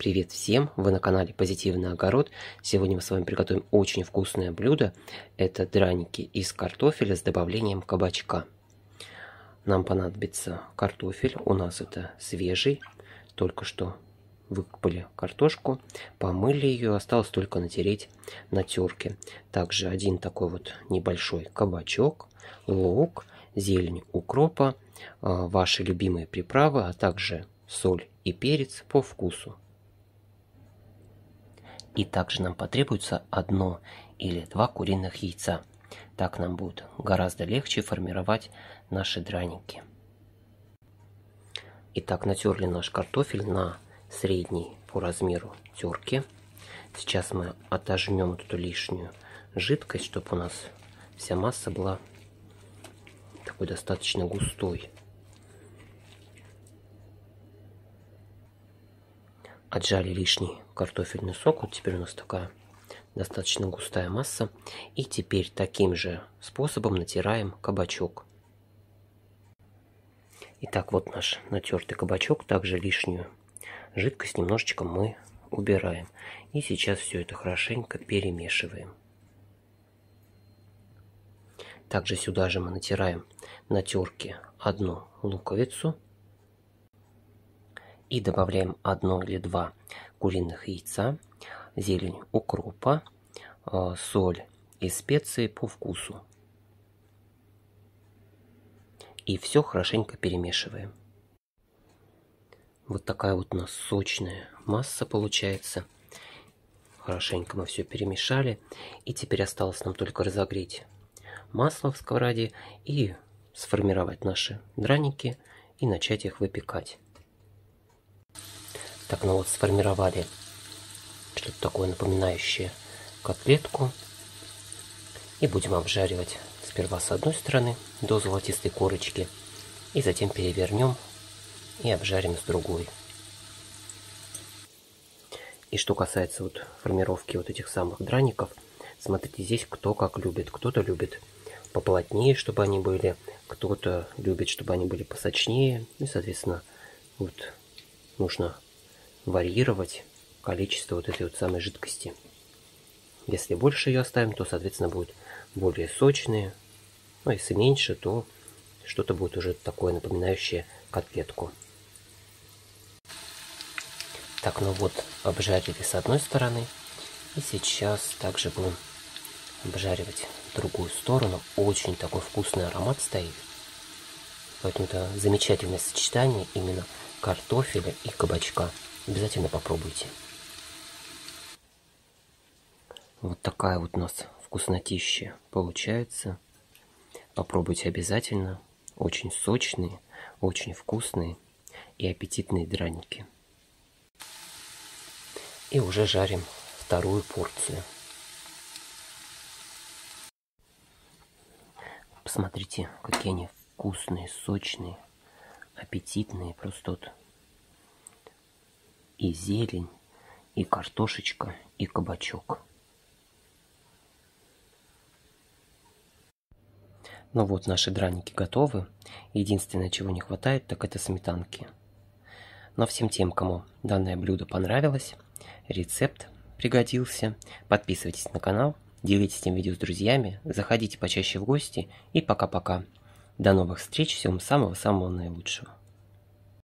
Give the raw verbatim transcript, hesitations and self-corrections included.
Привет всем! Вы на канале Позитивный огород. Сегодня мы с вами приготовим очень вкусное блюдо. Это драники из картофеля с добавлением кабачка. Нам понадобится картофель. У нас это свежий. Только что выкопали картошку, помыли ее. Осталось только натереть на терке. Также один такой вот небольшой кабачок, лук, зелень укропа, ваши любимые приправы, а также соль и перец по вкусу. И также нам потребуется одно или два куриных яйца. Так нам будет гораздо легче формировать наши драники. Итак, натерли наш картофель на средней по размеру терке. Сейчас мы отожмем эту лишнюю жидкость, чтобы у нас вся масса была такой достаточно густой. Отжали лишний картофельный сок. Вот теперь у нас такая достаточно густая масса. И теперь таким же способом натираем кабачок. Итак, вот наш натертый кабачок. Также лишнюю жидкость немножечко мы убираем. И сейчас все это хорошенько перемешиваем. Также сюда же мы натираем на терке одну луковицу. И добавляем одно или два куриных яйца, зелень укропа, соль и специи по вкусу. И все хорошенько перемешиваем. Вот такая вот у нас сочная масса получается. Хорошенько мы все перемешали. И теперь осталось нам только разогреть масло в сковороде и сформировать наши драники и начать их выпекать. Так, ну вот сформировали что-то такое напоминающее котлетку. И будем обжаривать сперва с одной стороны до золотистой корочки. И затем перевернем и обжарим с другой. И что касается вот формировки вот этих самых драников, смотрите, здесь кто как любит. Кто-то любит поплотнее, чтобы они были. Кто-то любит, чтобы они были посочнее. И, соответственно, вот нужно варьировать количество вот этой вот самой жидкости. Если больше ее оставим, то, соответственно, будут более сочные. Ну, если меньше, то что-то будет уже такое напоминающее котлетку. Так, ну вот, обжарили с одной стороны. И сейчас также будем обжаривать другую сторону. Очень такой вкусный аромат стоит. Поэтому это замечательное сочетание именно картофеля и кабачка. Обязательно попробуйте. Вот такая вот у нас вкуснотища получается. Попробуйте обязательно. Очень сочные, очень вкусные и аппетитные драники. И уже жарим вторую порцию. Посмотрите, какие они вкусные, сочные, аппетитные. Просто вот и зелень, и картошечка, и кабачок. Ну вот, наши драники готовы. Единственное, чего не хватает, так это сметанки. Но всем тем, кому данное блюдо понравилось, рецепт пригодился, подписывайтесь на канал, делитесь этим видео с друзьями, заходите почаще в гости и пока-пока. До новых встреч, всем самого-самого наилучшего.